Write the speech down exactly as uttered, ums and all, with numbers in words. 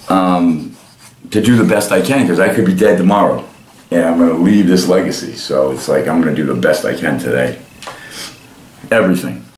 um, to do the best I can, because I could be dead tomorrow. And I'm going to leave this legacy. So it's like I'm going to do the best I can today. Everything.